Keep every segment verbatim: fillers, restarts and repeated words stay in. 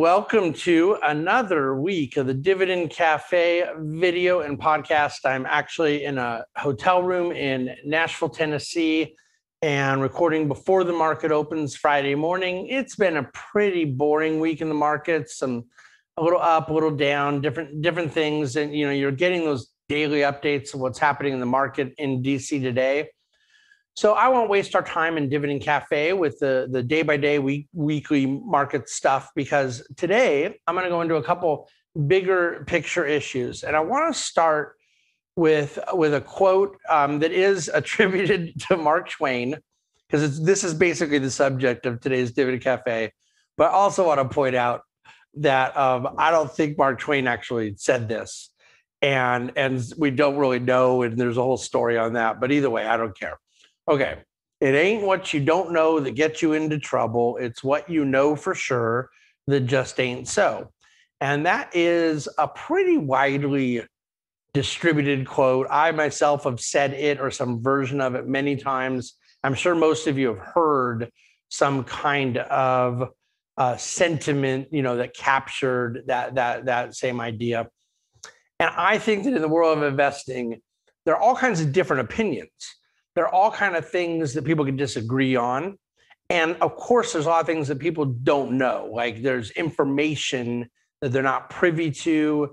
welcome to another week of the Dividend Cafe video and podcast. I'm actually in a hotel room in Nashville, Tennessee, and recording before the market opens Friday morning. It's been a pretty boring week in the markets, some a little up, a little down, different different things, and you know you're getting those daily updates of what's happening in the market in D C today. So I won't waste our time in Dividend Cafe with the, the day-by-day, week, weekly market stuff, because today I'm going to go into a couple bigger picture issues. And I want to start with, with a quote um, that is attributed to Mark Twain, because this is basically the subject of today's Dividend Cafe. But I also want to point out that um, I don't think Mark Twain actually said this. And, and we don't really know, and there's a whole story on that. But either way, I don't care. Okay, it ain't what you don't know that gets you into trouble. It's what you know for sure that just ain't so. And that is a pretty widely distributed quote. I myself have said it or some version of it many times. I'm sure most of you have heard some kind of uh, sentiment, you know, that captured that, that, that same idea. And I think that in the world of investing, there are all kinds of different opinions. There are all kinds of things that people can disagree on. And of course, there's a lot of things that people don't know. Like there's information that they're not privy to,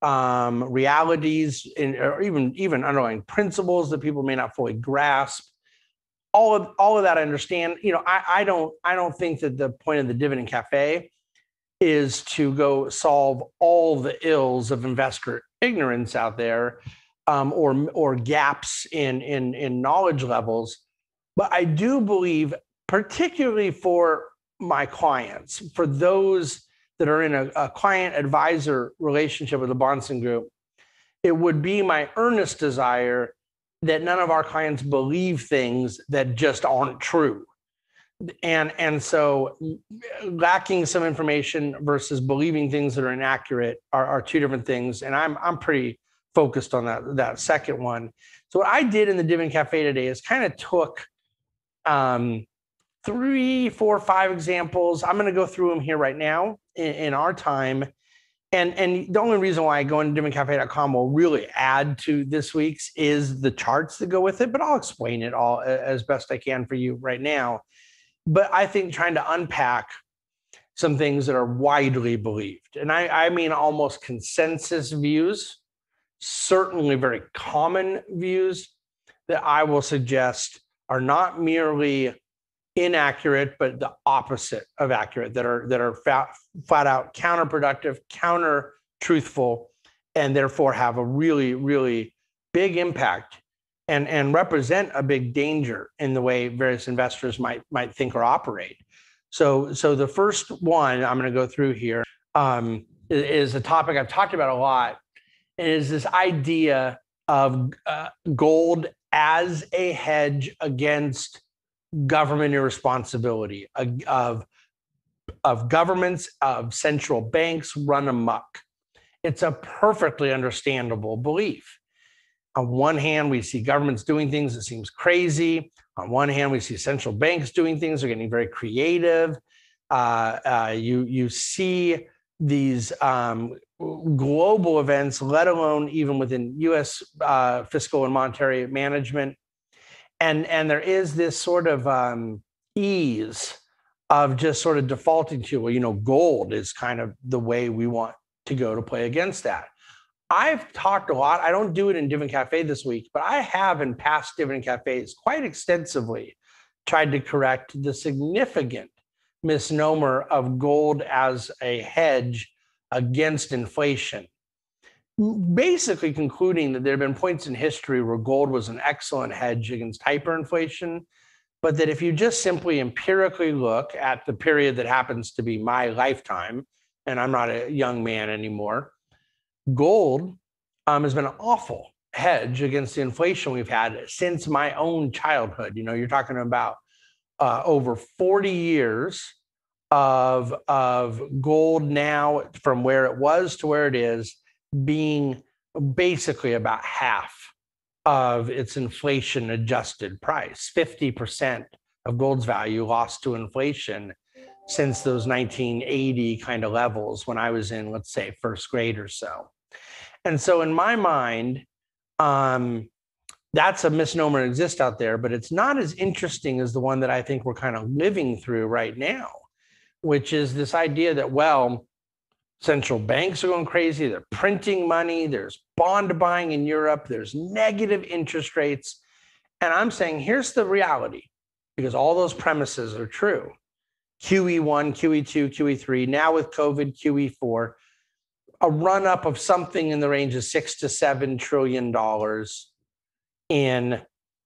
um, realities, in, or even, even underlying principles that people may not fully grasp. All of, all of that I understand. You know, I, I, don't, I don't think that the point of the Dividend Cafe is to go solve all the ills of investor ignorance out there. Um, or or gaps in, in, in knowledge levels. But I do believe, particularly for my clients, for those that are in a, a client-advisor relationship with the Bahnsen Group, it would be my earnest desire that none of our clients believe things that just aren't true. And, and so lacking some information versus believing things that are inaccurate are, are two different things. And I'm, I'm pretty focused on that, that second one. So what I did in the Dividend Cafe today is kind of took um, three, four, five examples. I'm going to go through them here right now in, in our time. And, and the only reason why I go into dividend cafe dot com will really add to this week's is the charts that go with it, but I'll explain it all as best I can for you right now. But I think trying to unpack some things that are widely believed, and I, I mean almost consensus views, certainly very common views that I will suggest are not merely inaccurate, but the opposite of accurate, that are that are fat, flat out counterproductive, counter-truthful, and therefore have a really, really big impact and, and represent a big danger in the way various investors might, might think or operate. So, so the first one I'm going to go through here um, is a topic I've talked about a lot, is this idea of uh, gold as a hedge against government irresponsibility, of, of governments, of central banks run amok. It's a perfectly understandable belief. On one hand, we see governments doing things that seems crazy. On one hand, we see central banks doing things. They're getting very creative. Uh, uh, you, you see these um, global events, let alone even within U S uh, fiscal and monetary management. And, and there is this sort of um, ease of just sort of defaulting to, well, you know, gold is kind of the way we want to go to play against that. I've talked a lot. I don't do it in Dividend Cafe this week, but I have in past Dividend Cafes quite extensively tried to correct the significant misnomer of gold as a hedge against inflation, basically concluding that there have been points in history where gold was an excellent hedge against hyperinflation, but that if you just simply empirically look at the period that happens to be my lifetime, and I'm not a young man anymore, gold um, has been an awful hedge against the inflation we've had since my own childhood. You know, you're talking about uh, over forty years of, of gold now from where it was to where it is being basically about half of its inflation adjusted price. fifty percent of gold's value lost to inflation since those nineteen eighty kind of levels when I was in, let's say, first grade or so. And so in my mind, um, that's a misnomer that exists out there, but it's not as interesting as the one that I think we're kind of living through right now, which is this idea that, well, central banks are going crazy, they're printing money, there's bond buying in Europe, there's negative interest rates. And I'm saying, here's the reality, because all those premises are true. Q E one, Q E two, Q E three, now with COVID, Q E four, a run up of something in the range of six to seven trillion dollars in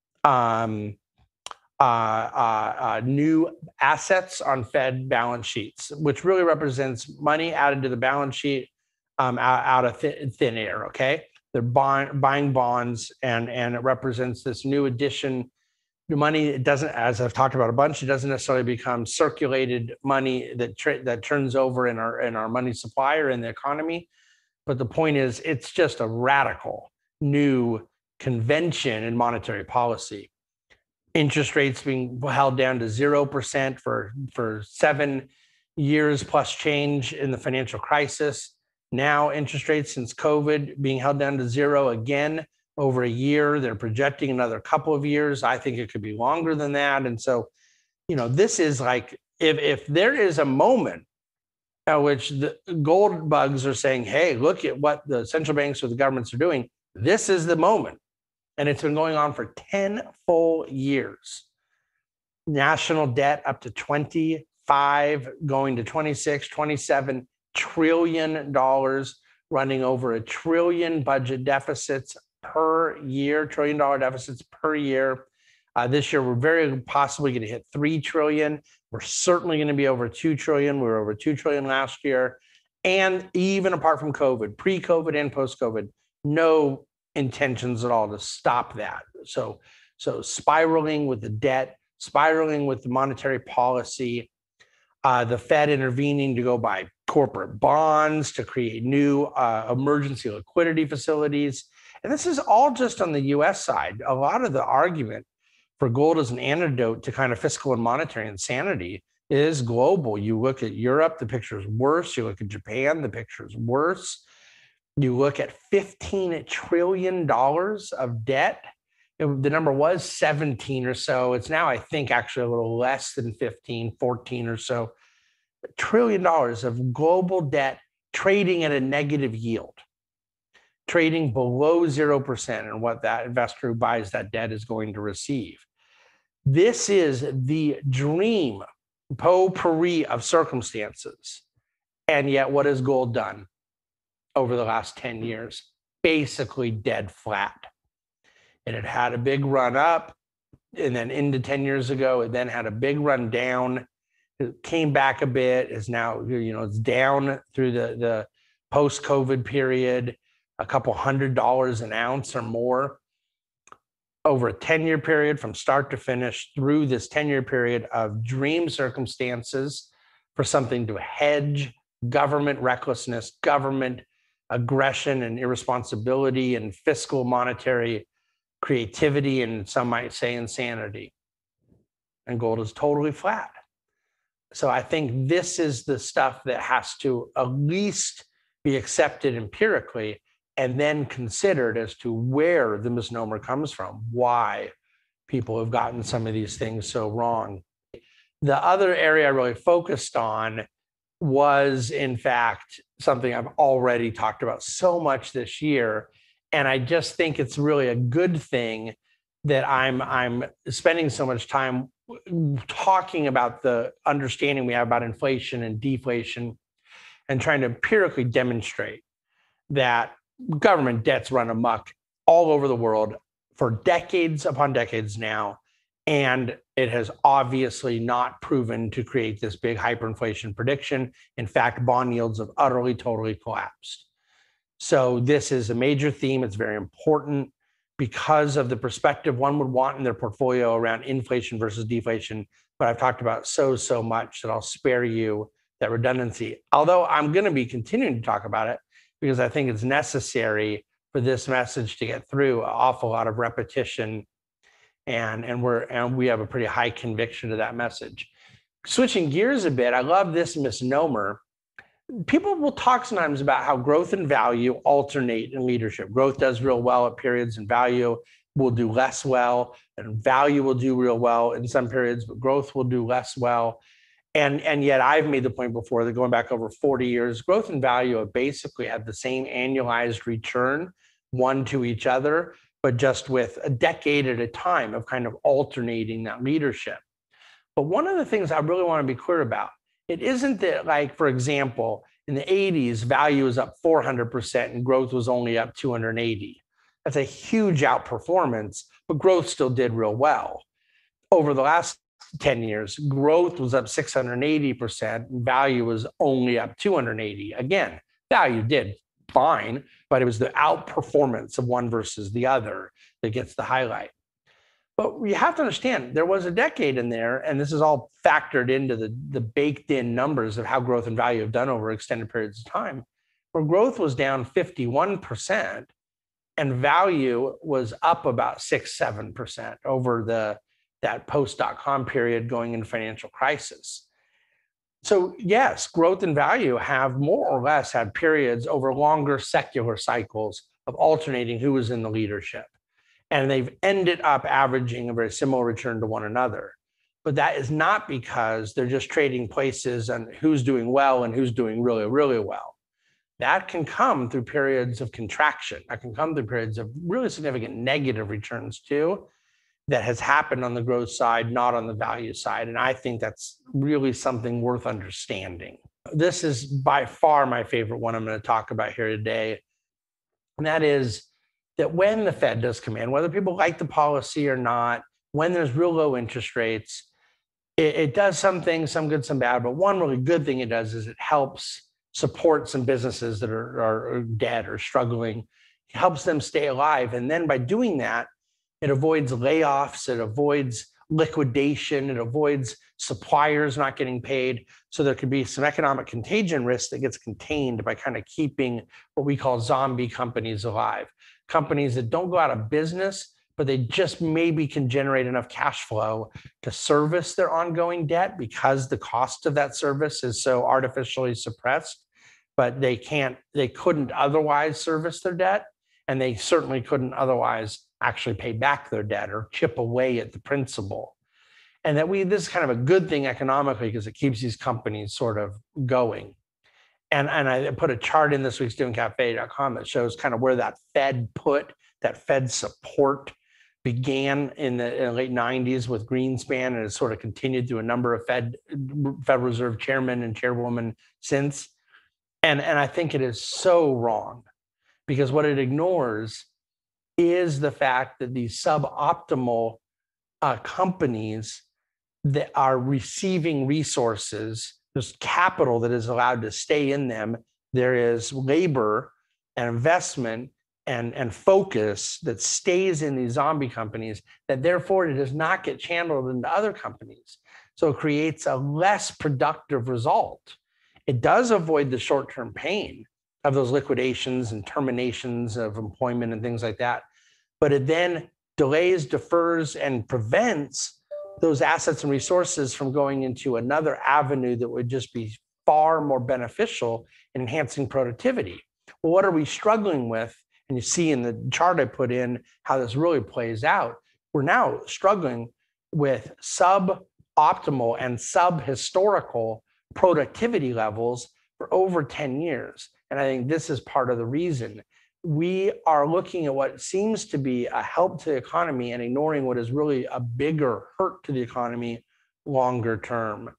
um, uh, uh, uh, new assets on Fed balance sheets, which really represents money added to the balance sheet um, out, out of th- thin air. Okay, they're buying, buying bonds, and and it represents this new addition. The money, it doesn't, as I've talked about a bunch, it doesn't necessarily become circulated money that tra- that turns over in our in our money supply or in the economy. But the point is, it's just a radical new convention in monetary policy. Interest rates being held down to zero percent for for seven years plus change in the financial crisis. Now interest rates since COVID being held down to zero again over a year. They're projecting another couple of years. I think it could be longer than that. And so, you know, this is like, if, if there is a moment at which the gold bugs are saying, hey, look at what the central banks or the governments are doing, this is the moment. And it's been going on for ten full years. National debt up to twenty-five, going to twenty-six, twenty-seven trillion dollars, running over a trillion budget deficits per year, trillion dollar deficits per year. Uh, this year, we're very possibly going to hit three trillion. We're certainly going to be over two trillion. We were over two trillion last year. And even apart from COVID, pre-COVID and post-COVID, no intentions at all to stop that. So, so spiraling with the debt, spiraling with the monetary policy, uh, the Fed intervening to go buy corporate bonds to create new uh, emergency liquidity facilities. And this is all just on the U S side. A lot of the argument for gold as an antidote to kind of fiscal and monetary insanity is global. You look at Europe, the picture is worse. You look at Japan, the picture is worse. You look at fifteen trillion dollars of debt. It, the number was seventeen or so. It's now, I think, actually a little less than fifteen, fourteen or so. Trillion dollars of global debt trading at a negative yield, trading below zero percent, and what that investor who buys that debt is going to receive. This is the dream potpourri of circumstances. And yet, what has gold done over the last ten years? Basically dead flat. It had had a big run up, and then into ten years ago, it then had a big run down. It came back a bit, is now, you know, it's down through the, the post-COVID period, a couple hundred dollars an ounce or more over a ten-year period from start to finish, through this ten-year period of dream circumstances for something to hedge government recklessness, government aggression and irresponsibility, and fiscal monetary creativity, and some might say insanity. And gold is totally flat. So I think this is the stuff that has to at least be accepted empirically and then considered as to where the misnomer comes from, why people have gotten some of these things so wrong. The other area I really focused on was, in fact, something I've already talked about so much this year. And I just think it's really a good thing that I'm, I'm spending so much time talking about the understanding we have about inflation and deflation, and trying to empirically demonstrate that government debt's run amok all over the world for decades upon decades now. And it has obviously not proven to create this big hyperinflation prediction. In fact, bond yields have utterly, totally collapsed. So this is a major theme. It's very important because of the perspective one would want in their portfolio around inflation versus deflation. But I've talked about so, so much that I'll spare you that redundancy. Although I'm going to be continuing to talk about it because I think it's necessary for this message to get through. An awful lot of repetition. And, and, we're, and we have a pretty high conviction to that message. Switching gears a bit, I love this misnomer. People will talk sometimes about how growth and value alternate in leadership. Growth does real well at periods, and value will do less well, and value will do real well in some periods, but growth will do less well. And, and yet I've made the point before that going back over forty years, growth and value have basically had the same annualized return, one to each other, but just with a decade at a time of kind of alternating that leadership. But one of the things I really want to be clear about, it isn't that, like, for example, in the eighties, value was up four hundred percent and growth was only up two hundred eighty. That's a huge outperformance, but growth still did real well. Over the last ten years, growth was up six hundred eighty percent and value was only up two hundred eighty. Again, value did fine, but it was the outperformance of one versus the other that gets the highlight. But you have to understand, there was a decade in there, and this is all factored into the, the baked in numbers of how growth and value have done over extended periods of time, where growth was down fifty-one percent and value was up about six, seven percent over the that post-dot-com period going into financial crisis. So yes, growth and value have more or less had periods over longer secular cycles of alternating who was in the leadership. And they've ended up averaging a very similar return to one another. But that is not because they're just trading places on who's doing well and who's doing really, really well. That can come through periods of contraction. That can come through periods of really significant negative returns too. That has happened on the growth side, not on the value side. And I think that's really something worth understanding. This is by far my favorite one I'm going to talk about here today. And that is that when the Fed does come in, whether people like the policy or not, when there's real low interest rates, it, it does some things, some good, some bad. But one really good thing it does is it helps support some businesses that are, are, are dead or struggling. It helps them stay alive. And then by doing that, it avoids layoffs, it avoids liquidation, it avoids suppliers not getting paid. So there could be some economic contagion risk that gets contained by kind of keeping what we call zombie companies alive. Companies that don't go out of business, but they just maybe can generate enough cash flow to service their ongoing debt because the cost of that service is so artificially suppressed, but they can't, they couldn't otherwise service their debt, and they certainly couldn't otherwise actually pay back their debt or chip away at the principal. And that we, this is kind of a good thing economically because it keeps these companies sort of going. And, and I put a chart in this week's dividend cafe dot com that shows kind of where that Fed put, that Fed support began in the, in the late nineties with Greenspan, and has sort of continued through a number of Fed, Federal Reserve chairmen and chairwomen since. And, and I think it is so wrong because what it ignores is the fact that these suboptimal uh, companies that are receiving resources, there's capital that is allowed to stay in them. There is labor and investment and, and focus that stays in these zombie companies, that therefore it does not get channeled into other companies. So it creates a less productive result. It does avoid the short-term pain of those liquidations and terminations of employment and things like that. But it then delays, defers, and prevents those assets and resources from going into another avenue that would just be far more beneficial in enhancing productivity. Well, what are we struggling with? And you see in the chart I put in how this really plays out. We're now struggling with suboptimal and sub-historical productivity levels for over ten years. And I think this is part of the reason. We are looking at what seems to be a help to the economy and ignoring what is really a bigger hurt to the economy longer term.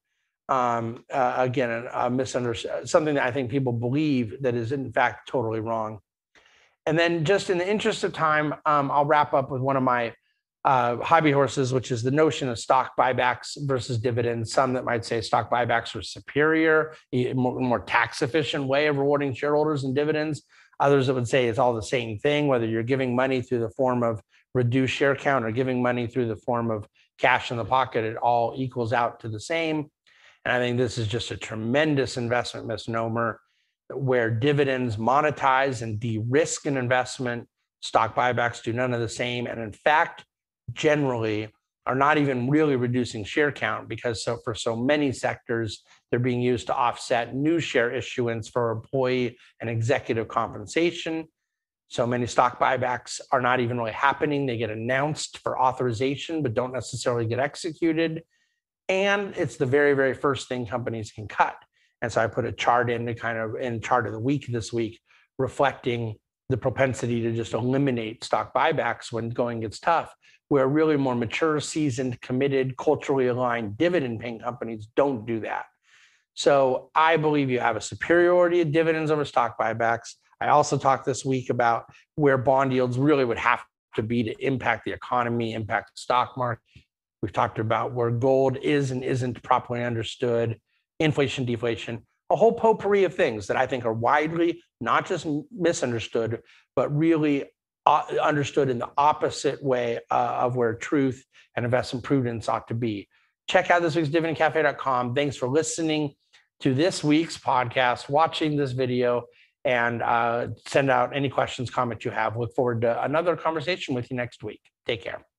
Um, uh, again, a, a misunderstanding, something that I think people believe that is in fact totally wrong. And then just in the interest of time, um, I'll wrap up with one of my uh, hobby horses, which is the notion of stock buybacks versus dividends. Some that might say stock buybacks are superior, a more, more tax efficient way of rewarding shareholders than dividends. Others that would say it's all the same thing, whether you're giving money through the form of reduced share count or giving money through the form of cash in the pocket, it all equals out to the same. And I think this is just a tremendous investment misnomer where dividends monetize and de-risk an investment. Stock buybacks do none of the same. And in fact, generally are not even really reducing share count, because so for so many sectors, they're being used to offset new share issuance for employee and executive compensation. So many stock buybacks are not even really happening. They get announced for authorization, but don't necessarily get executed. And it's the very, very first thing companies can cut. And so I put a chart in to kind of in chart of the week this week, reflecting the propensity to just eliminate stock buybacks when going gets tough, where really more mature, seasoned, committed, culturally aligned dividend paying companies don't do that. So I believe you have a superiority of dividends over stock buybacks. I also talked this week about where bond yields really would have to be to impact the economy, impact the stock market. We've talked about where gold is and isn't properly understood, inflation, deflation, a whole potpourri of things that I think are widely not just misunderstood, but really understood in the opposite way uh, of where truth and investment prudence ought to be. Check out this week's dividend cafe dot com. Thanks for listening to this week's podcast, watching this video, and uh, send out any questions, comments you have. Look forward to another conversation with you next week. Take care.